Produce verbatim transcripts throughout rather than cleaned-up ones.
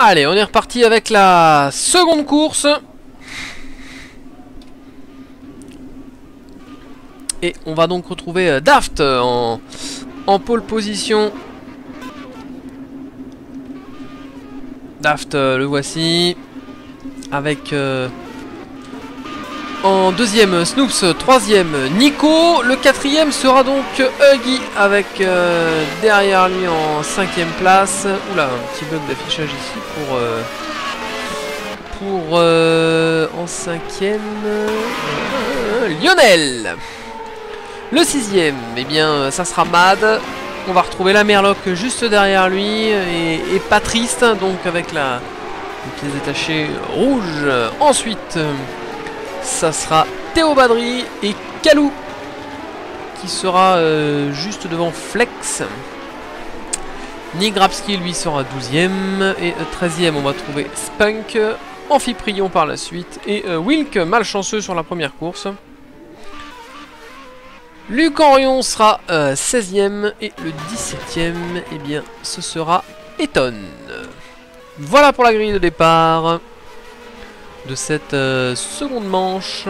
Allez, on est reparti avec la seconde course. Et on va donc retrouver Daft en, en pole position. Daft, le voici. Avec euh, en deuxième Snoops, troisième Nico. Le quatrième sera donc Huggy avec euh, derrière lui en cinquième place. Oula, un petit bug d'affichage ici pour... Euh, pour euh, en cinquième euh, Lionel. Le sixième, eh bien, ça sera Mad. On va retrouver la Merloc juste derrière lui et, et Patrice, donc avec la pièce détachée rouge. Ensuite, ça sera Théo Badri et Kalou qui sera euh, juste devant Flex. Nick Grabski lui sera douzième et treizième. On va trouver Spunk, Amphiprion par la suite et euh, Wilk malchanceux sur la première course. Luc Henrion sera euh, seizième et le dix-septième, eh bien, ce sera Eton. Voilà pour la grille de départ de cette euh, seconde manche.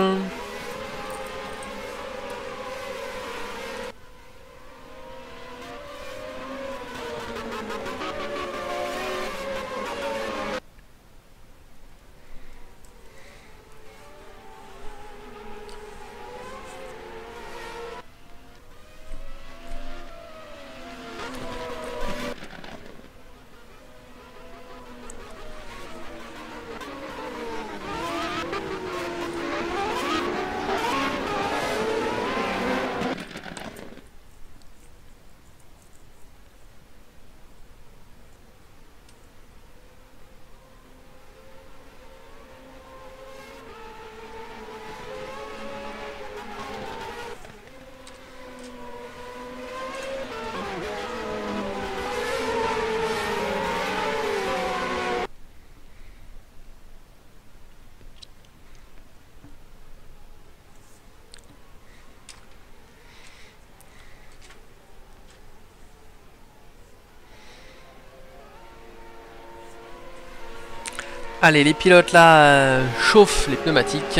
Allez, les pilotes là euh, chauffent les pneumatiques.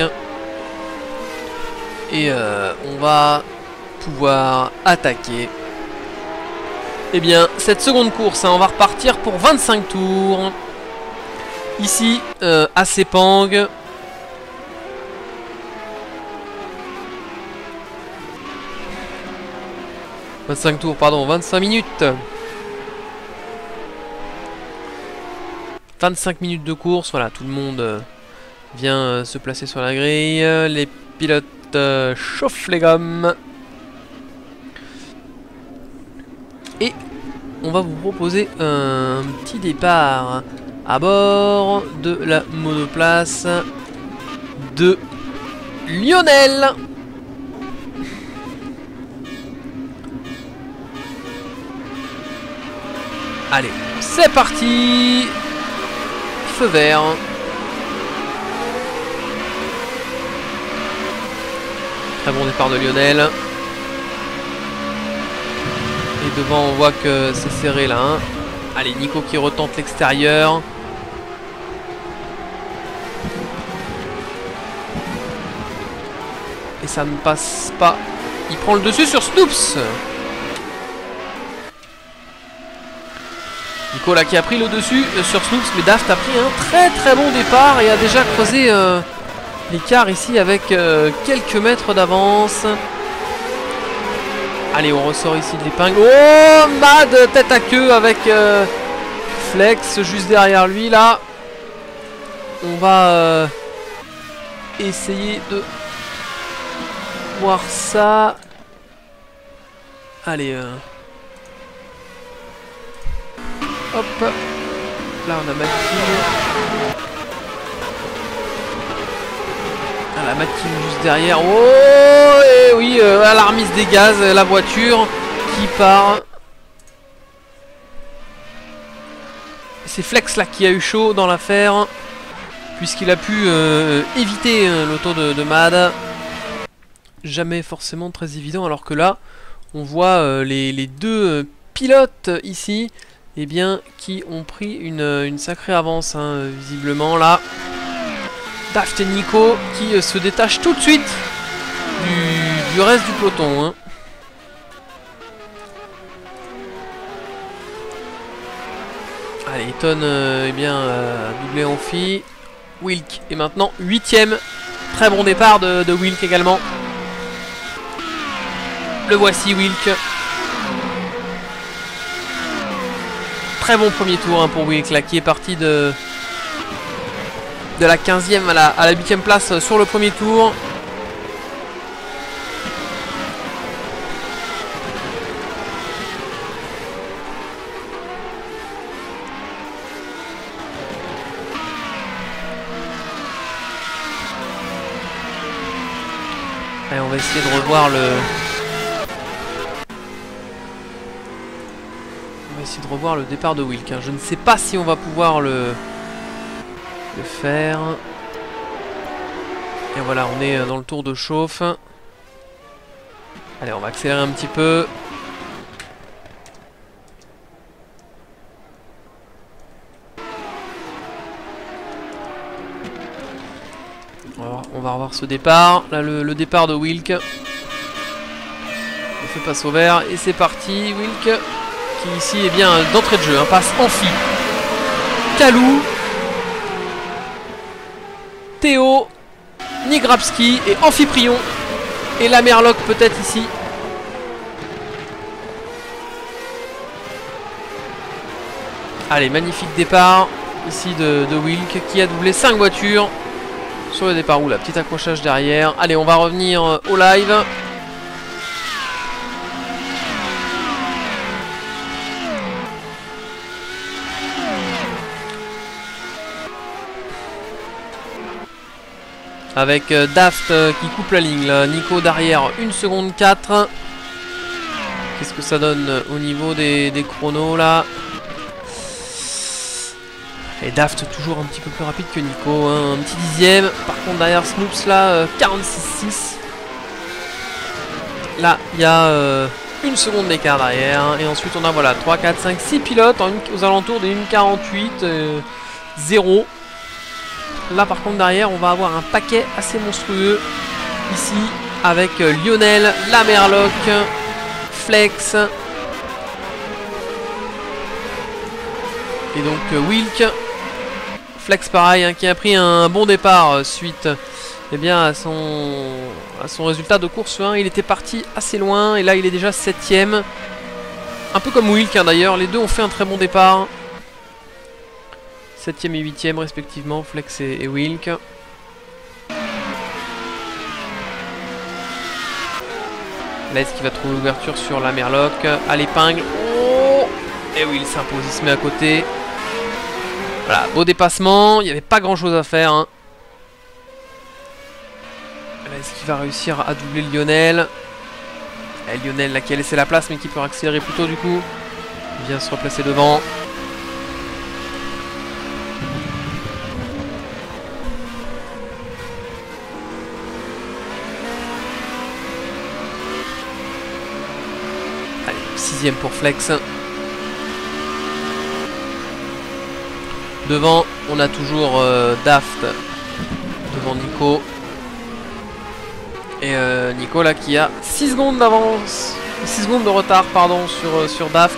Et euh, on va pouvoir attaquer. Eh bien, cette seconde course, hein, on va repartir pour vingt-cinq tours. Ici, euh, à Sepang. vingt-cinq tours, pardon, vingt-cinq minutes. vingt-cinq minutes de course, voilà, tout le monde euh, vient euh, se placer sur la grille. Les pilotes euh, chauffent les gommes. Et on va vous proposer un petit départ à bord de la monoplace de Lionel. Allez, c'est parti. Feu vert. Très bon départ de Lionel. Et devant on voit que c'est serré là. Hein. Allez, Nico qui retente l'extérieur. Et ça ne passe pas. Il prend le dessus sur Snoops. Nico là qui a pris le dessus euh, sur Snoops, mais Daft a pris un très très bon départ et a déjà creusé euh, l'écart ici avec euh, quelques mètres d'avance. Allez, on ressort ici de l'épingle. Oh, Mad tête à queue avec euh, Flex juste derrière lui là. On va euh, essayer de voir ça. Allez. Euh... Hop. Là on a Matine. Ah, la Matine juste derrière. Oh, et oui, euh, alarmiste des gaz, la voiture qui part. C'est Flex là qui a eu chaud dans l'affaire, puisqu'il a pu euh, éviter euh, l'auto de, de Mad. Jamais forcément très évident, alors que là on voit euh, les, les deux euh, pilotes ici eh bien, qui ont pris une, une sacrée avance, hein, visiblement, là. Daft et Nico qui euh, se détachent tout de suite du, du reste du peloton, hein. Allez, Eton, euh, eh bien, euh, doublé en fille. Wilk est maintenant huitième. Très bon départ de, de Wilk également. Le voici, Wilk. Très bon premier tour, hein, pour Wilk, là, qui est parti de, de la quinzième à la, à la huitième place sur le premier tour. Allez, on va essayer de revoir le... On va essayer de revoir le départ de Wilk, hein. Je ne sais pas si on va pouvoir le... le faire. Et voilà, on est dans le tour de chauffe. Allez, on va accélérer un petit peu. Alors, on va revoir ce départ. Là, le, le départ de Wilk. On fait passe au vert. Et c'est parti. Wilk, qui ici est bien d'entrée de jeu. Hein, passe Amphi. Kalou. Théo. Nigrabski et Amphiprion. Et la Merloc peut-être ici. Allez, magnifique départ ici de, de Wilk qui a doublé cinq voitures sur le départ. Oula, petit accrochage derrière. Allez, on va revenir au live. Avec euh, Daft euh, qui coupe la ligne là. Nico derrière une seconde quatre. Qu'est-ce que ça donne euh, au niveau des, des chronos là? Et Daft toujours un petit peu plus rapide que Nico, hein, un petit dixième. Par contre derrière Snoops là, euh, quarante-six six. Là il y a euh, une seconde d'écart derrière. Hein, et ensuite on a voilà trois, quatre, cinq, six pilotes en une, aux alentours des une quarante-huit euh, zéro. Là par contre derrière on va avoir un paquet assez monstrueux ici avec euh, Lionel, la Merloc, Flex et donc euh, Wilk. Flex pareil, hein, qui a pris un bon départ euh, suite eh bien, à, son, à son résultat de course un. Il était parti assez loin et là il est déjà septième. Un peu comme Wilk, hein, d'ailleurs, les deux ont fait un très bon départ. septième et huitième respectivement, Flex et, et Wilk. Là, est-ce qu'il va trouver l'ouverture sur la Merloc? À l'épingle. Oh! Et oui, il s'impose, il se met à côté. Voilà, beau dépassement. Il n'y avait pas grand-chose à faire. Hein. Là, est-ce qu'il va réussir à doubler Lionel? Et Lionel, là, qui a laissé la place, mais qui peut accélérer plus tôt, du coup. Il vient se replacer devant. Sixième pour Flex. Devant, on a toujours euh, Daft devant Nico. Et euh, Nico là qui a six secondes d'avance, six secondes de retard pardon sur, euh, sur Daft.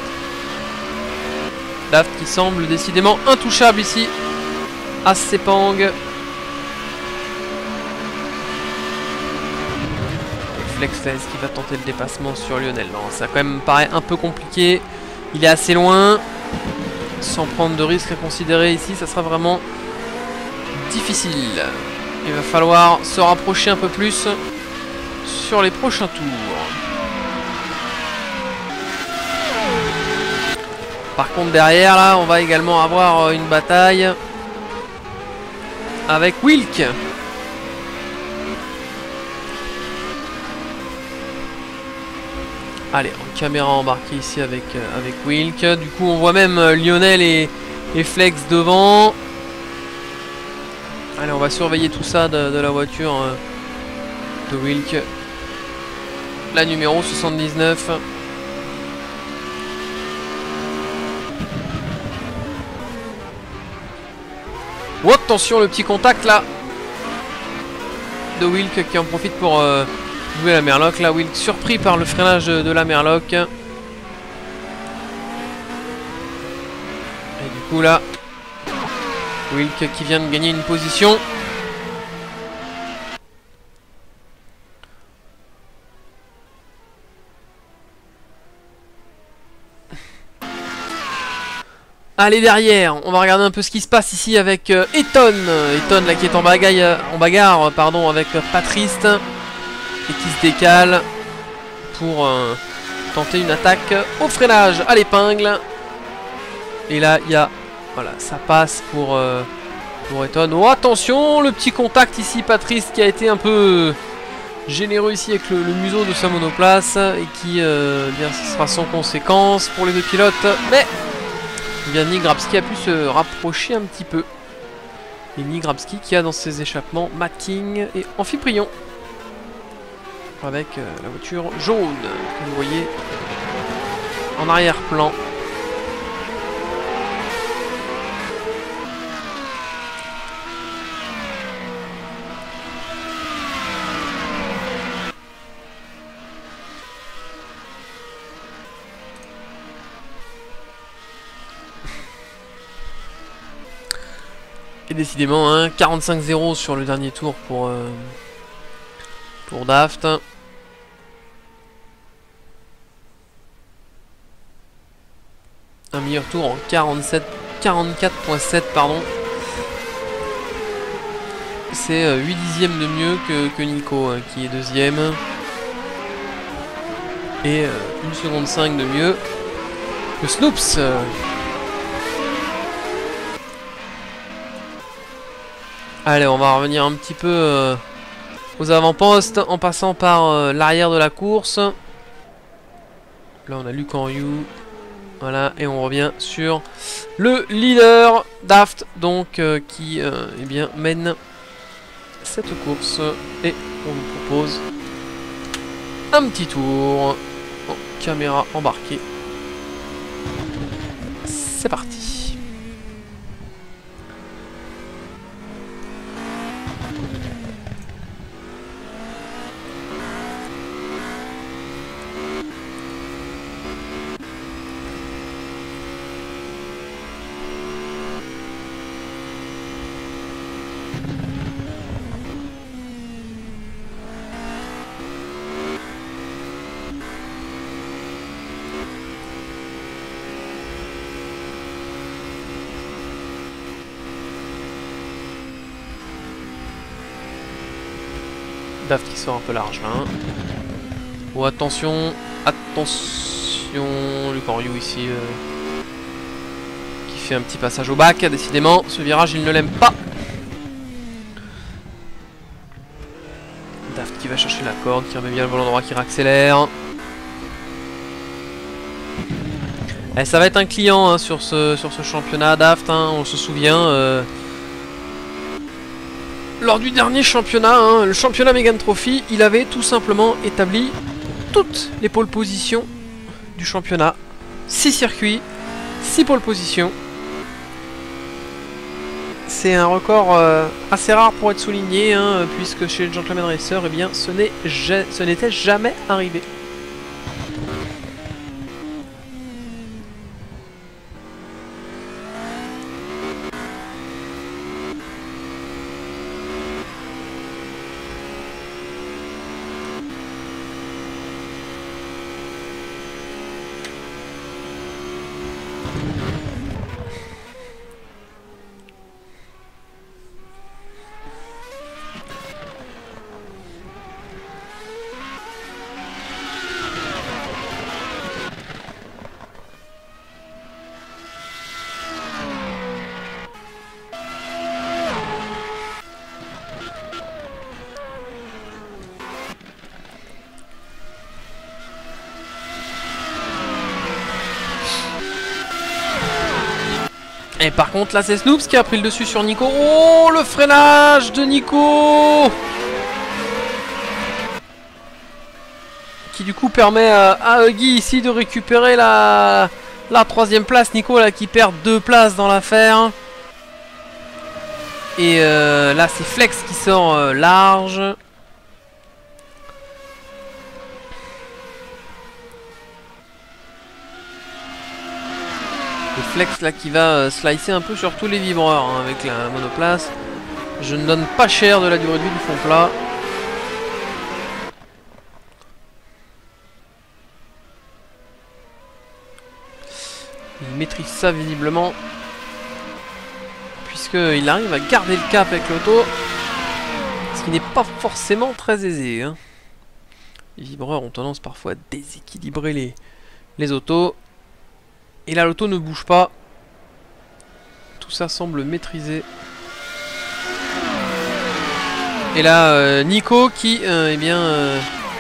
Daft qui semble décidément intouchable ici à Sepang. Et Flex là, est-ce qu'il va tenter le dépassement sur Lionel? Non, ça quand même paraît un peu compliqué. Il est assez loin. Sans prendre de risques à considérer ici, ça sera vraiment difficile. Il va falloir se rapprocher un peu plus sur les prochains tours. Par contre derrière là, on va également avoir une bataille avec Wilk. Allez, en caméra embarquée ici avec, euh, avec Wilk. Du coup, on voit même euh, Lionel et, et Flex devant. Allez, on va surveiller tout ça de, de la voiture euh, de Wilk. La numéro soixante-dix-neuf. Oh, attention, le petit contact là de Wilk qui en profite pour euh, jouer la Merloc. Là, Wilk surpris par le freinage de, de la Merloc. Et du coup là, Wilk qui vient de gagner une position. Allez, derrière, on va regarder un peu ce qui se passe ici avec euh, Eton. Eton là qui est en, bagaille, en bagarre pardon, avec euh, Patrice et qui se décale pour euh, tenter une attaque au freinage à l'épingle. Et là, il y a... Voilà, ça passe pour, euh, pour Eton. Oh, attention, le petit contact ici, Patrice qui a été un peu généreux ici avec le, le museau de sa monoplace et qui, euh, bien, ce sera sans conséquence pour les deux pilotes. Mais... bien, Nick Grabski a pu se rapprocher un petit peu. Et Nick Grabski qui a dans ses échappements Matt King et Amphiprion. Avec euh, la voiture jaune que vous voyez en arrière-plan. Et décidément, hein, quarante-cinq zéro sur le dernier tour pour, euh, pour Daft. Un meilleur tour en quarante-sept, quarante-quatre virgule sept, pardon. C'est euh, huit dixièmes de mieux que, que Nico, hein, qui est deuxième. Et euh, une seconde cinq de mieux que Snoops. Euh, Allez, on va revenir un petit peu euh, aux avant-postes en passant par euh, l'arrière de la course. Là, on a Luke Henriou. Voilà, et on revient sur le leader Daft, donc euh, qui euh, eh bien, mène cette course. Et on vous propose un petit tour en caméra embarquée. C'est parti. Daft qui sort un peu large là. Hein. Oh, attention, attention, Luke Henriou ici euh, qui fait un petit passage au bac. Décidément, ce virage il ne l'aime pas. Daft qui va chercher la corde, qui remet bien le volant droit, qui réaccélère. Et ça va être un client hein, sur, ce, sur ce championnat Daft, hein, on se souvient. Euh, Lors du dernier championnat, hein, le championnat Mégane Trophy, il avait tout simplement établi toutes les pôles positions du championnat. six circuits, six pôles positions. C'est un record euh, assez rare pour être souligné, hein, puisque chez le Gentleman Racer, eh bien, ce n'était jamais arrivé. Et par contre là c'est Snoops qui a pris le dessus sur Nico. Oh, le freinage de Nico, qui du coup permet à, à Huggy ici de récupérer la, la troisième place. Nico là qui perd deux places dans l'affaire. Et euh, là c'est Flex qui sort euh, large. Et Flex là qui va euh, slicer un peu sur tous les vibreurs hein, avec la monoplace. Je ne donne pas cher de la durée de vie du fond plat. Il maîtrise ça visiblement. Puisqu'il arrive à garder le cap avec l'auto. Ce qui n'est pas forcément très aisé. Hein. Les vibreurs ont tendance parfois à déséquilibrer les, les autos. Et là l'auto ne bouge pas. Tout ça semble maîtrisé. Et là euh, Nico qui euh, eh bien, euh,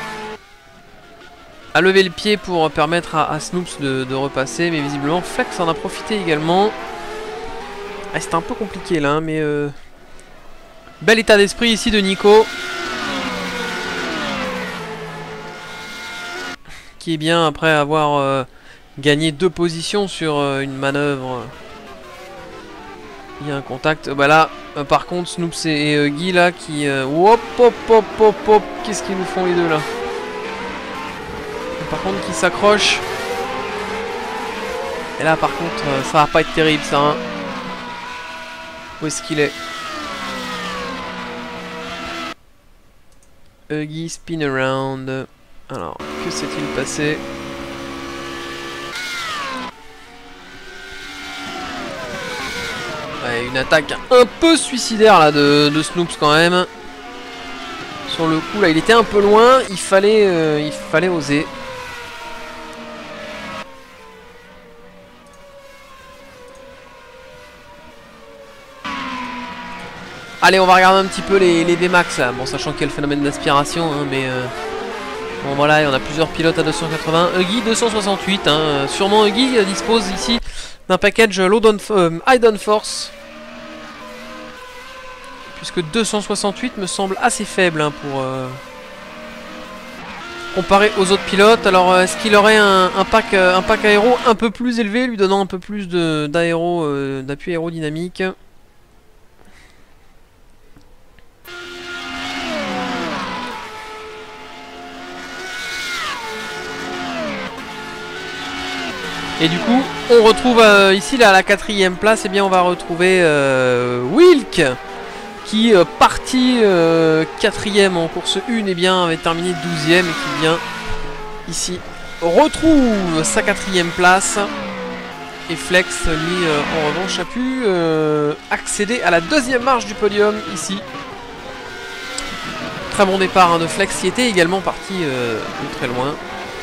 a levé le pied pour permettre à, à Snoops de, de repasser. Mais visiblement Flex en a profité également. Ah, c'était un peu compliqué là, hein, mais euh, bel état d'esprit ici de Nico. Qui est bien après avoir euh, gagné deux positions sur euh, une manœuvre. Il y a un contact. Bah là, euh, par contre, Snoops et, et euh, Guy là qui. Euh, hop hop hop hop hop. Qu'est-ce qu'ils nous font les deux là? Et par contre, qui s'accrochent. Et là, par contre, euh, ça va pas être terrible ça. Hein. Où est-ce qu'il est, Huggy spin around. Alors, que s'est-il passé? Ouais, une attaque un peu suicidaire là de, de Snoops quand même. Sur le coup là, il était un peu loin. Il fallait, euh, il fallait oser. Allez, on va regarder un petit peu les, les V max là. Bon, sachant qu'il y a le phénomène d'aspiration, hein, mais euh, bon voilà, il y en a plusieurs pilotes à deux cent quatre-vingts. Huggy deux cent soixante-huit. Hein. Sûrement Huggy euh, dispose ici d'un package low down, euh, high downforce. Puisque deux cent soixante-huit me semble assez faible hein, pour euh, comparer aux autres pilotes. Alors, est-ce qu'il aurait un, un, pack, euh, un pack aéro un peu plus élevé, lui donnant un peu plus d'aéro, euh, d'appui aérodynamique? Et du coup, on retrouve euh, ici là, à la quatrième place, et eh bien on va retrouver euh, Wilk qui euh, parti euh, quatrième en course un, et eh bien avait terminé douzième et qui vient ici retrouve sa quatrième place. Et Flex, lui, euh, en revanche, a pu euh, accéder à la deuxième marche du podium ici. Très bon départ hein, de Flex qui était également parti euh, de très loin.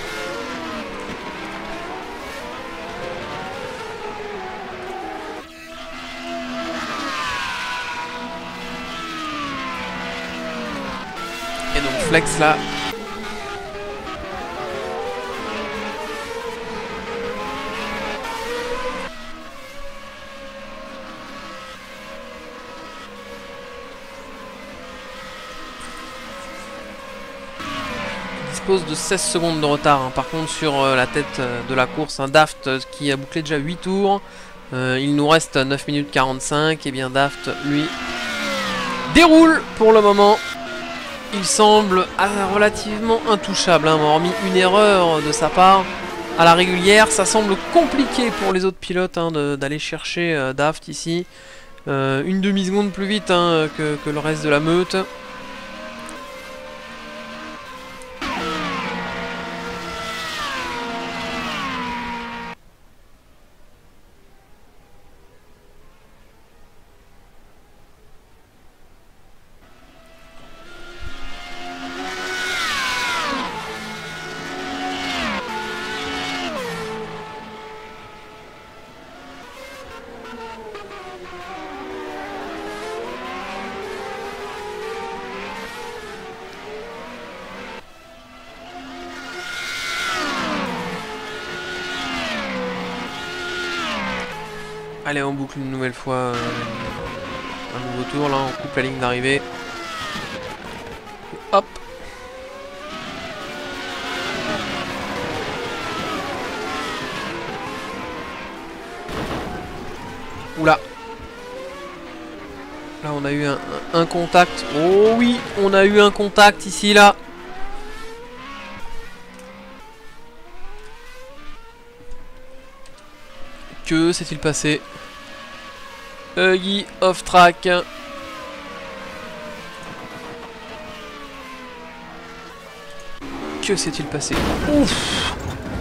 Et donc Flex là. Dispose de seize secondes de retard. Hein. Par contre sur euh, la tête euh, de la course, un Daft euh, qui a bouclé déjà huit tours. Euh, il nous reste neuf minutes quarante-cinq. Et bien Daft lui déroule pour le moment. Il semble relativement intouchable, hein, hormis une erreur de sa part à la régulière. Ça semble compliqué pour les autres pilotes hein, d'aller chercher euh, Daft ici. Euh, une demi-seconde plus vite hein, que, que le reste de la meute. Allez, on boucle une nouvelle fois euh, un nouveau tour. Là, on coupe la ligne d'arrivée. Hop. Oula. Là on a eu un, un, un contact. Oh oui, on a eu un contact ici là. Que s'est-il passé? Huggy off track. Que s'est-il passé? Ouf.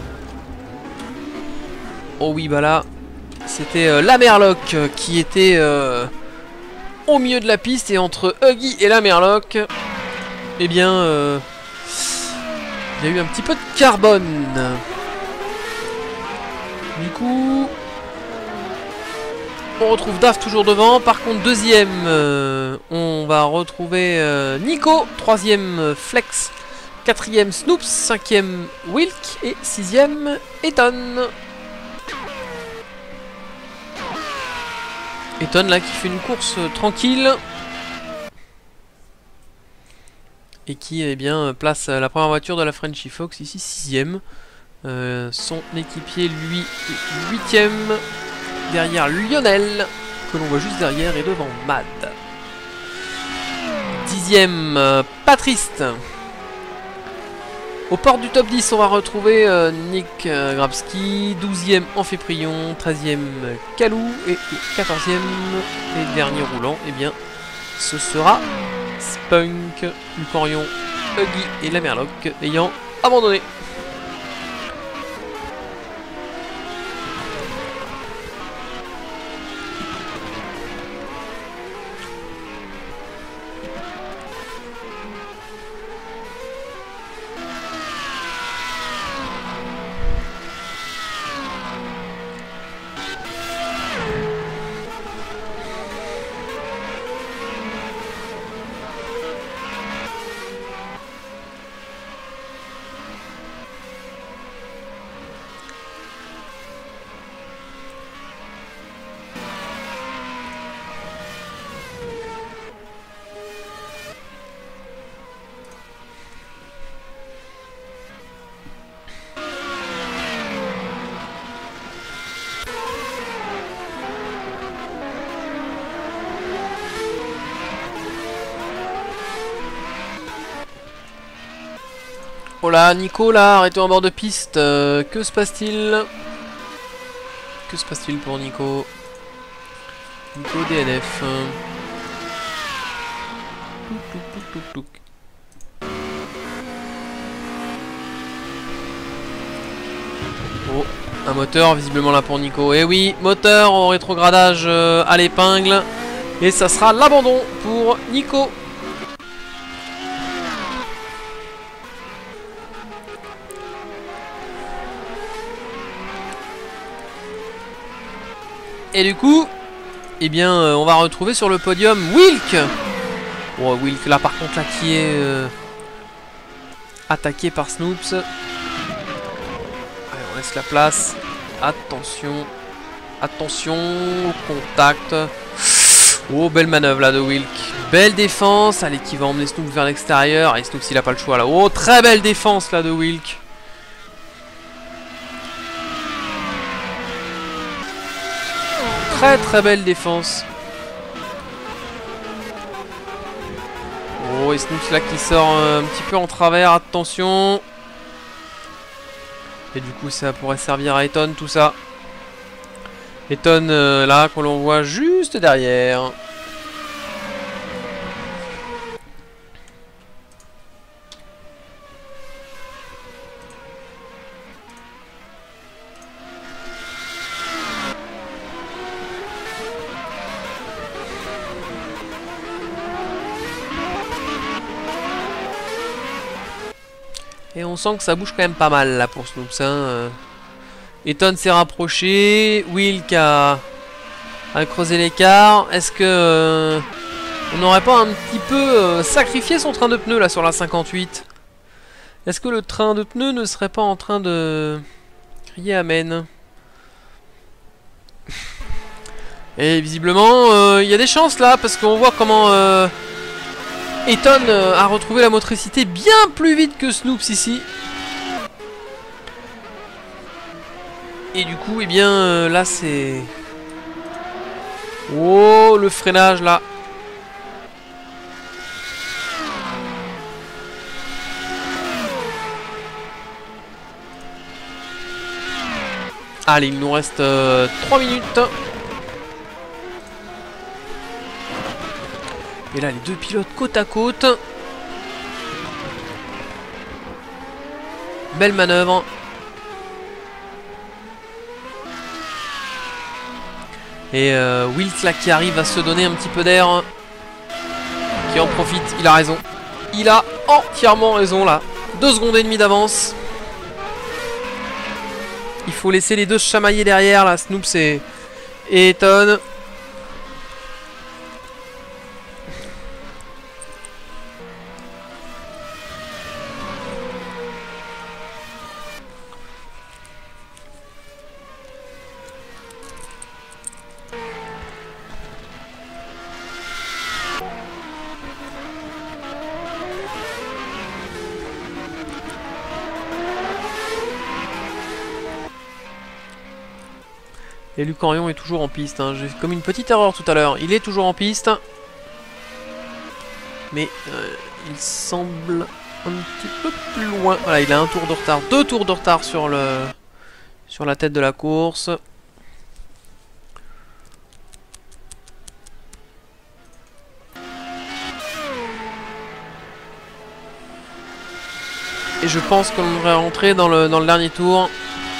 Oh oui, bah là, c'était euh, la Merloc qui était euh, au milieu de la piste, et entre Huggy et la Merloc, eh bien, euh, il y a eu un petit peu de carbone. Du coup, on retrouve Daf toujours devant. Par contre, deuxième, euh, on va retrouver euh, Nico. Troisième, euh, Flex. Quatrième, Snoops. Cinquième, Wilk. Et sixième, Eton. Eton là qui fait une course euh, tranquille. Et qui eh bien, place euh, la première voiture de la Frenchy Fox ici, sixième. Euh, son équipier, lui, huitième. Derrière Lionel, que l'on voit juste derrière, et devant Mad. Dixième, euh, Patriste. Au port du top dix, on va retrouver euh, Nick euh, Grabski. Douzième, Amphiprion. Treizième, Kalou. Et quatorzième, et dernier roulant, eh bien, ce sera Spunk, Lucorion, Huggy et la Merloc ayant abandonné. Oh là, Nico là, arrêtez en bord de piste. Euh, que se passe-t-il? Que se passe-t-il pour Nico? Nico D N F. Touc, touc, touc, touc, touc. Oh, un moteur visiblement là pour Nico. Et oui, moteur en rétrogradage euh, à l'épingle. Et ça sera l'abandon pour Nico. Et du coup, eh bien, euh, on va retrouver sur le podium Wilk. Oh, Wilk là par contre là qui est euh, attaqué par Snoops. Allez, on laisse la place. Attention, attention au contact. Oh, belle manœuvre là de Wilk. Belle défense. Allez, qui va emmener Snoops vers l'extérieur. Et Snoops il a pas le choix là. Oh, très belle défense là de Wilk. Très très belle défense. Oh, et Snoops là qui sort un petit peu en travers, attention. Et du coup ça pourrait servir à Eton tout ça. Eton euh, là qu'on l'on voit juste derrière. Et on sent que ça bouge quand même pas mal là pour Snoops. Hein. Eton s'est rapproché. Wilk a, a creusé l'écart. Est-ce que euh, on n'aurait pas un petit peu euh, sacrifié son train de pneus là sur la cinquante-huit? Est-ce que le train de pneus ne serait pas en train de crier amen? Et visiblement, il euh, y a des chances là parce qu'on voit comment... Euh, Eton euh, a retrouvé la motricité bien plus vite que Snoops ici. Et du coup, eh bien, euh, là c'est... Oh, le freinage là. Allez, il nous reste euh, trois minutes. Et là, les deux pilotes côte à côte. Belle manœuvre. Et euh, Wills là qui arrive à se donner un petit peu d'air. Qui en profite, il a raison. Il a entièrement raison là. Deux secondes et demie d'avance. Il faut laisser les deux se chamailler derrière là, Snoops et, et Eton. Et Luc Henrion est toujours en piste. Hein. J'ai comme une petite erreur tout à l'heure. Il est toujours en piste. Mais euh, il semble un petit peu plus loin. Voilà, il a un tour de retard. Deux tours de retard sur le sur la tête de la course. Et je pense qu'on devrait rentrer dans le, dans le dernier tour.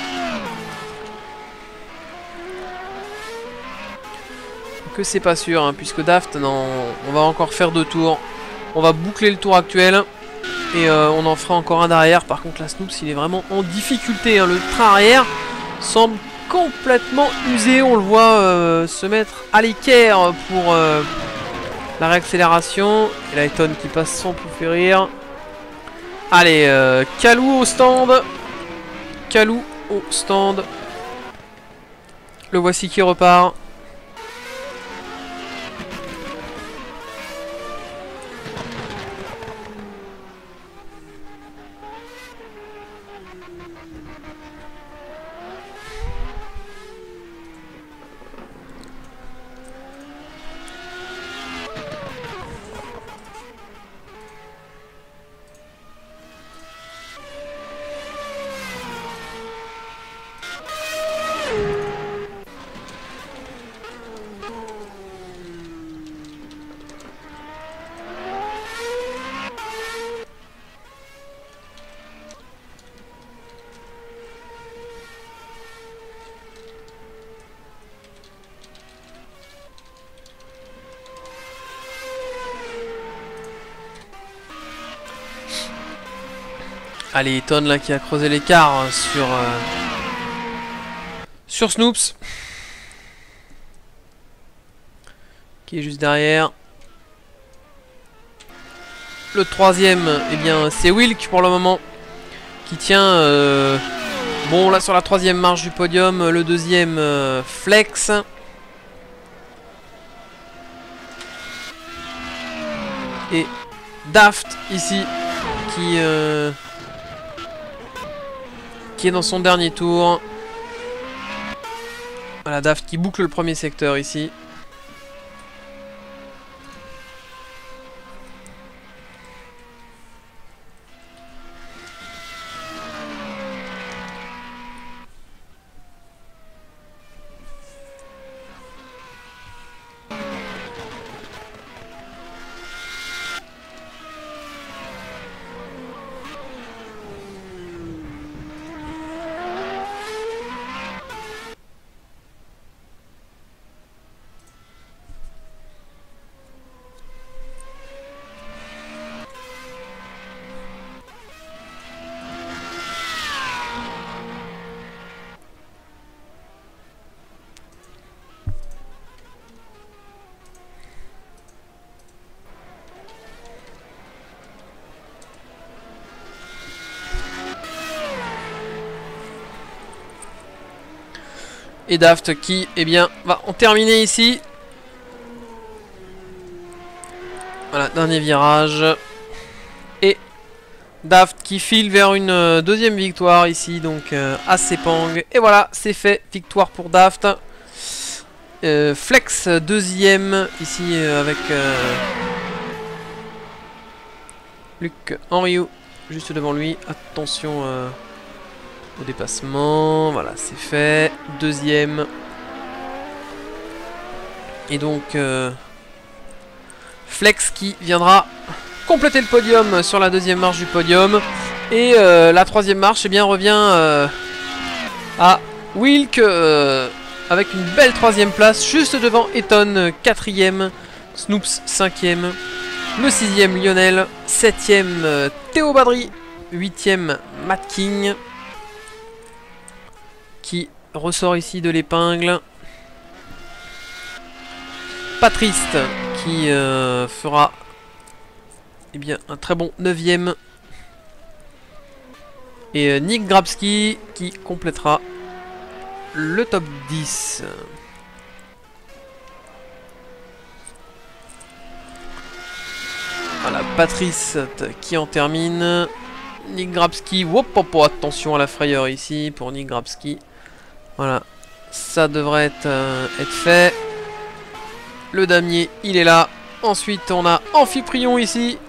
Que c'est pas sûr, hein, puisque Daft, non, on va encore faire deux tours. On va boucler le tour actuel. Et euh, on en fera encore un derrière. Par contre, la Snoops, il est vraiment en difficulté. Hein. Le train arrière semble complètement usé. On le voit euh, se mettre à l'équerre pour euh, la réaccélération. Et là, Eton qui passe sans plus faire rire. Allez, euh, Kalou au stand. Kalou au stand. Le voici qui repart. Allez, Eton là qui a creusé l'écart sur euh, sur Snoops, qui est juste derrière. Le troisième, eh bien c'est Wilk pour le moment, qui tient euh, bon là sur la troisième marche du podium. Le deuxième euh, Flex. Et Daft ici qui euh, qui est dans son dernier tour. Voilà, Daft qui boucle le premier secteur ici. Et Daft qui, eh bien, va en terminer ici. Voilà, dernier virage. Et Daft qui file vers une euh, deuxième victoire ici, donc euh, à Sepang. Et voilà, c'est fait. Victoire pour Daft. Euh, Flex deuxième ici euh, avec euh, Luc Henriot juste devant lui. Attention. Euh au dépassement. Voilà, c'est fait. Deuxième. Et donc, euh, Flex qui viendra compléter le podium sur la deuxième marche du podium. Et euh, la troisième marche, eh bien, revient euh, à Wilk euh, avec une belle troisième place, juste devant Eton, quatrième, Snoops, cinquième, le sixième, Lionel, septième, euh, Théo Badri, huitième, Matt King, qui ressort ici de l'épingle. Patrice qui euh, fera eh bien, un très bon neuvième. Et euh, Nick Grabski qui complétera le top dix. Voilà, Patrice qui en termine. Nick Grabski, wop, wop, wop, attention à la frayeur ici pour Nick Grabski. Voilà, ça devrait être, euh, être fait. Le damier, il est là. Ensuite, on a Amphiprion ici.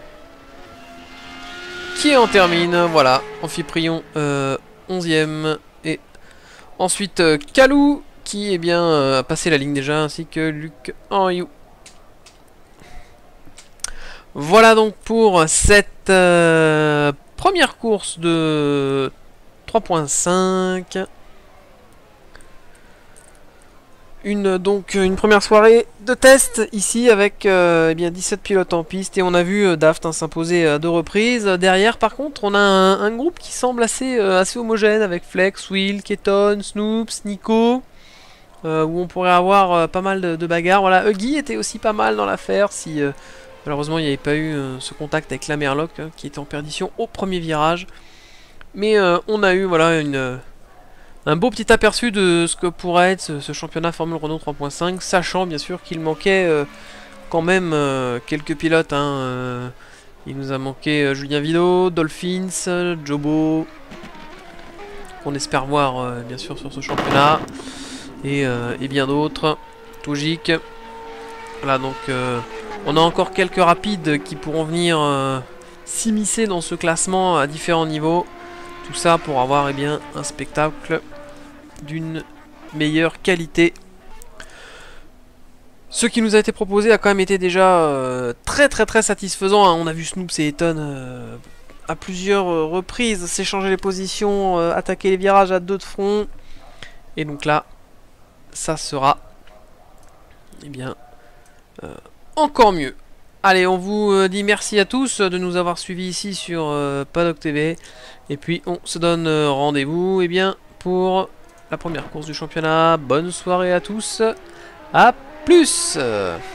Qui en termine. Voilà, Amphiprion euh, onzième. Et ensuite, euh, Kalou qui est bien euh, a passé la ligne déjà. Ainsi que Luc Henriou. Voilà donc pour cette euh, première course de trois point cinq. Une, donc une première soirée de test ici avec euh, eh bien dix-sept pilotes en piste et on a vu euh, Daft hein, s'imposer à deux reprises. Derrière par contre on a un, un groupe qui semble assez, euh, assez homogène avec Flex, Will, Keton, Snoops, Nico euh, où on pourrait avoir euh, pas mal de, de bagarres. Voilà, Huggy était aussi pas mal dans l'affaire si euh, malheureusement il n'y avait pas eu euh, ce contact avec la Merloc hein, qui était en perdition au premier virage. Mais euh, on a eu voilà une... un beau petit aperçu de ce que pourrait être ce, ce championnat Formule Renault trois point cinq, sachant bien sûr qu'il manquait euh, quand même euh, quelques pilotes. Hein, euh, il nous a manqué euh, Julien Vido, Dolphins, euh, Jobo, qu'on espère voir euh, bien sûr sur ce championnat, et, euh, et bien d'autres, Toujik. Voilà, donc euh, on a encore quelques rapides qui pourront venir euh, s'immiscer dans ce classement à différents niveaux. Tout ça pour avoir eh bien, un spectacle d'une meilleure qualité. Ce qui nous a été proposé a quand même été déjà euh, très très très satisfaisant. Hein. On a vu Snoops et Eton euh, à plusieurs euh, reprises s'échanger les positions, euh, attaquer les virages à deux de front. Et donc là, ça sera eh bien, euh, encore mieux. Allez, on vous euh, dit merci à tous de nous avoir suivis ici sur euh, Paddock T V. Et puis on se donne euh, rendez-vous eh bien, pour la première course du championnat. Bonne soirée à tous. À plus.